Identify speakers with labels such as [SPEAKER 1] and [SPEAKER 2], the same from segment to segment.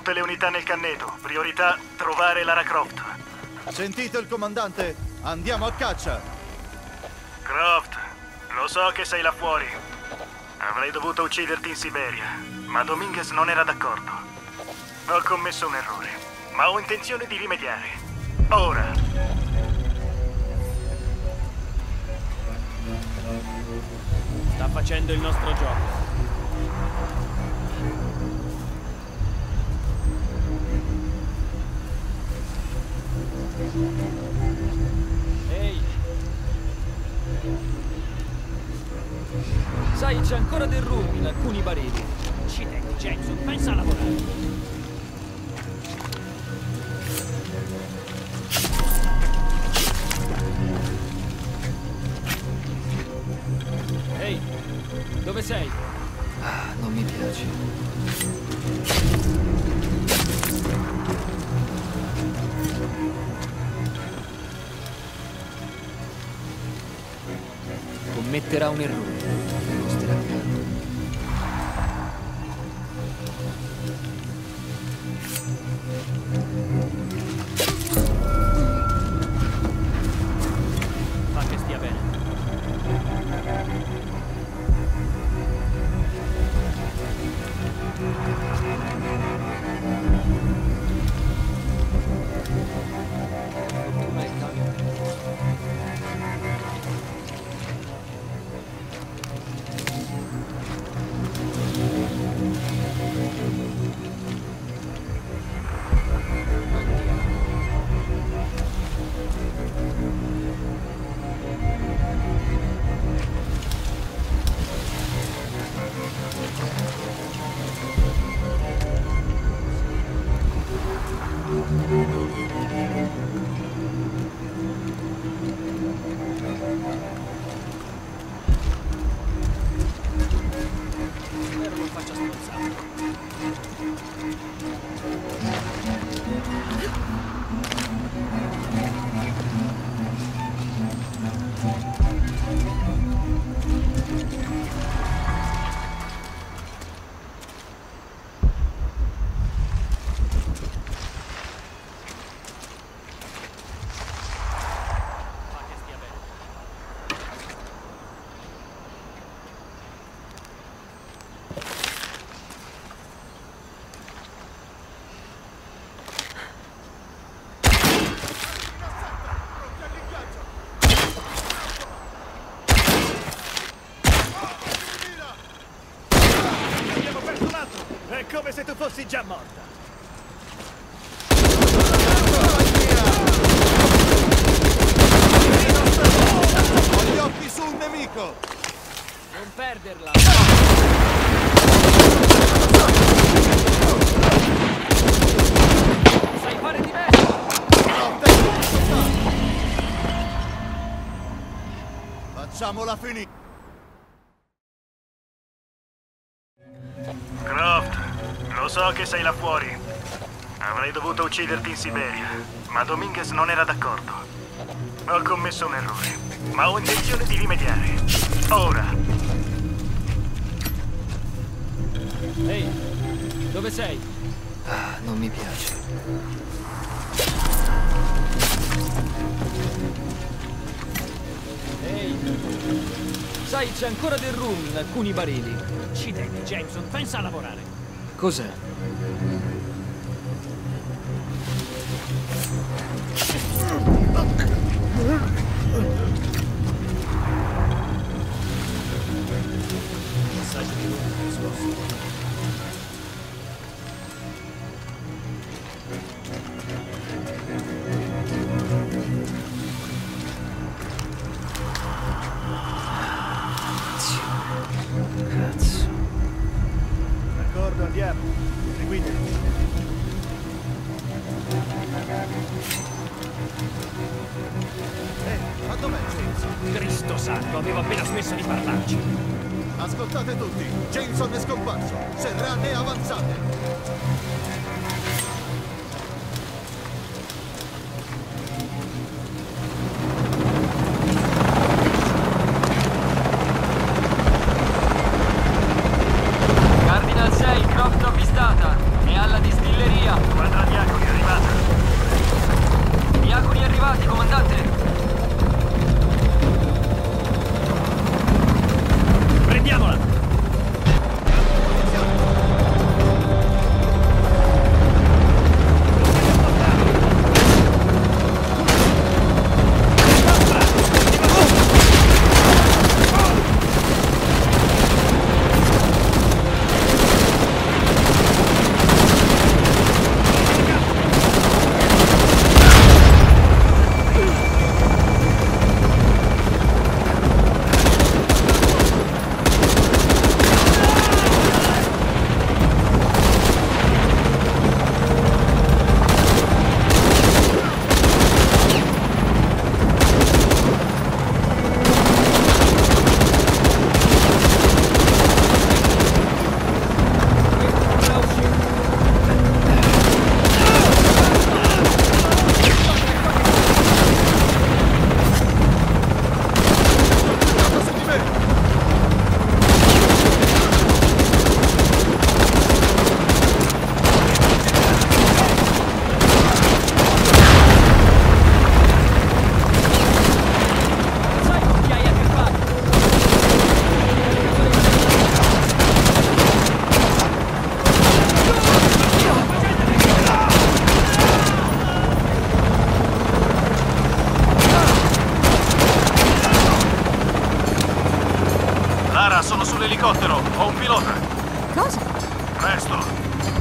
[SPEAKER 1] tutte le unità nel canneto. Priorità, trovare Lara Croft.
[SPEAKER 2] Sentito il comandante? Andiamo a caccia!
[SPEAKER 1] Croft, lo so che sei là fuori. Avrei dovuto ucciderti in Siberia, ma Dominguez non era d'accordo. Ho commesso un errore, ma ho intenzione di rimediare. Ora!
[SPEAKER 3] Sta facendo il nostro gioco. Ehi! Sai, c'è ancora del rum in alcuni barili. Accidenti, Jameson, pensa a lavorare. Ehi, dove sei?
[SPEAKER 4] Ah, non mi piace. Commetterà un errore. Non starà calmo.
[SPEAKER 3] Fa che stia bene. Fortuna e cambio. Spero non faccia strozzare. Fa che stia bene.
[SPEAKER 1] Abbiamo perso un altro! È come se tu fossi già morta!
[SPEAKER 2] Ho gli occhi sul nemico!
[SPEAKER 3] Non perderla! Sai fare di me!
[SPEAKER 2] No, tempo di soldato! Facciamola finita!
[SPEAKER 1] Croft, lo so che sei là fuori. Avrei dovuto ucciderti in Siberia, ma Dominguez non era d'accordo. Ho commesso un errore, ma ho intenzione di rimediare. Ora!
[SPEAKER 3] Ehi, dove sei?
[SPEAKER 4] Ah, non mi piace.
[SPEAKER 3] Ehi! Sai, c'è ancora del rum in alcuni barili. Accidenti, Jameson, pensa a lavorare.
[SPEAKER 4] Cos'è?
[SPEAKER 3] Messaggio di rum nascosto.
[SPEAKER 4] Cazzo.
[SPEAKER 1] D'accordo, andiamo. Seguitemi.
[SPEAKER 2] Ma dov'è Jameson?
[SPEAKER 3] Cristo santo, avevo appena smesso di parlarci.
[SPEAKER 2] Ascoltate tutti, Jameson è scomparso. Serrane avanzate.
[SPEAKER 5] Cardinal 6, Croft avvistata. È alla distilleria.
[SPEAKER 1] l'elicottero! Ho un pilota!
[SPEAKER 5] Cosa?
[SPEAKER 1] Presto!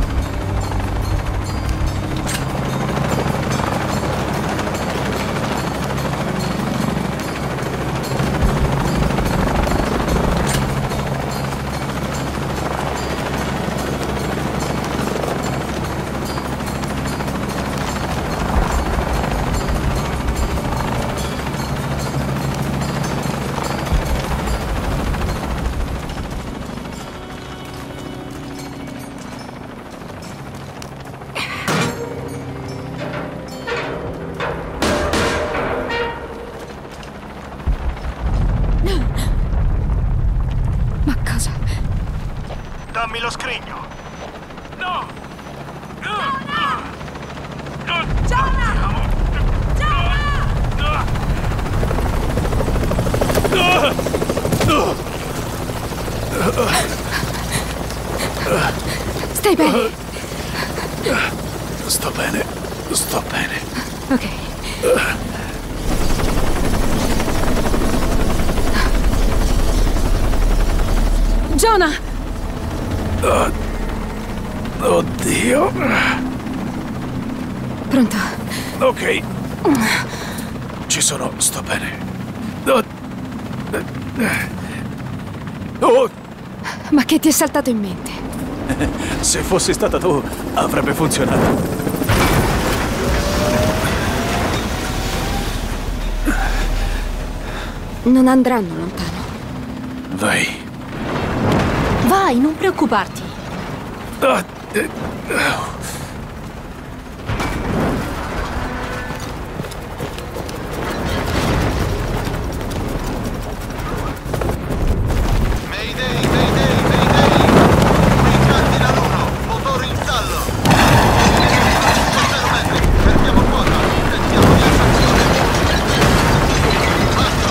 [SPEAKER 5] Ma cosa?
[SPEAKER 1] Dammi lo scrigno! No!
[SPEAKER 5] Stai bene?
[SPEAKER 1] Sto bene, sto bene.
[SPEAKER 5] Ok. Jonah!
[SPEAKER 1] Oddio.
[SPEAKER 5] Pronto?
[SPEAKER 1] Ok. Ci sono, sto bene. Oh,
[SPEAKER 5] Ma che ti è saltato in mente?
[SPEAKER 1] se fossi stata tu, avrebbe funzionato.
[SPEAKER 5] Non andranno lontano.
[SPEAKER 1] Vai.
[SPEAKER 5] Vai, non preoccuparti.
[SPEAKER 2] Mayday, mayday, mayday! Qui Cardinal 1, motore in stallo! 0 metri, fermiamo quota, sentiamo di azione! Basta!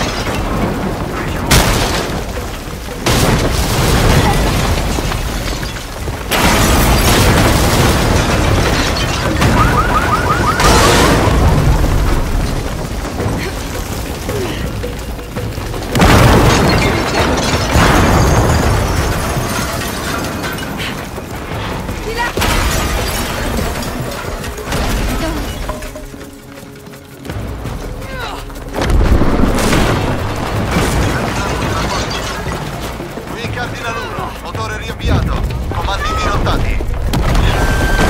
[SPEAKER 2] Qui Cardinal 1, motore riavviato, comandi dirottati.